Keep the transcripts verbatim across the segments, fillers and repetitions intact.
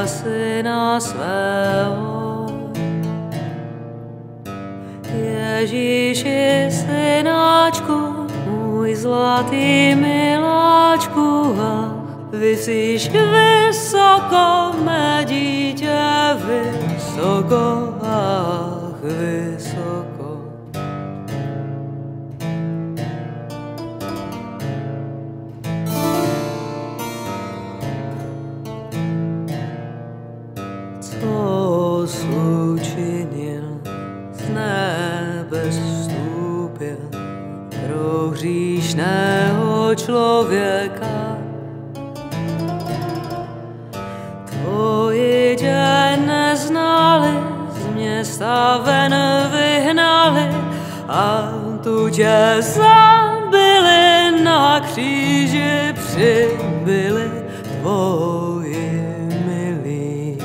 syna svého. Ježíši, synáčku, můj zlatý miláčku, ach, visíš vysoko, mé dítě, vysoko, ach, vysoko. Co jsi učinil, z nebe stupil pro hříšného člověka. Tvoji tě neznali, z města ven vyhnali a tu tě zabili, na kříži přibili tvoji milí.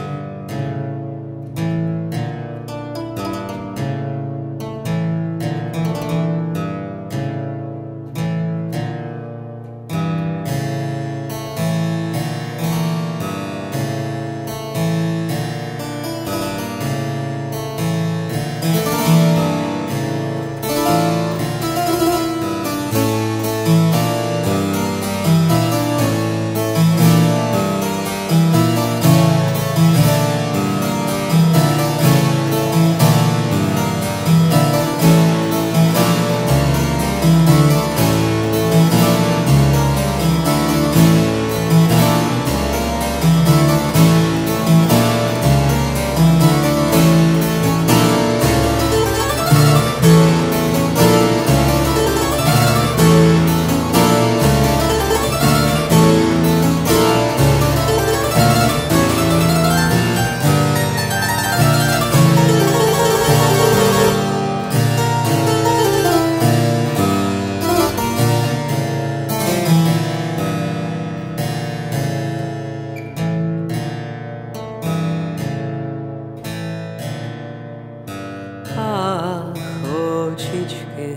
Ach, očičky,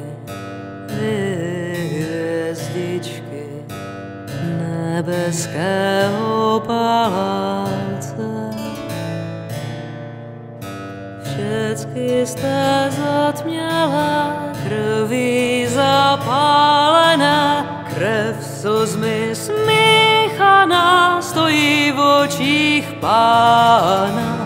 hvězdičky nebeského paláce. Všecky jste zatmělé, krví zapálené, krev slzmi smíchaná stojí v očích Pána.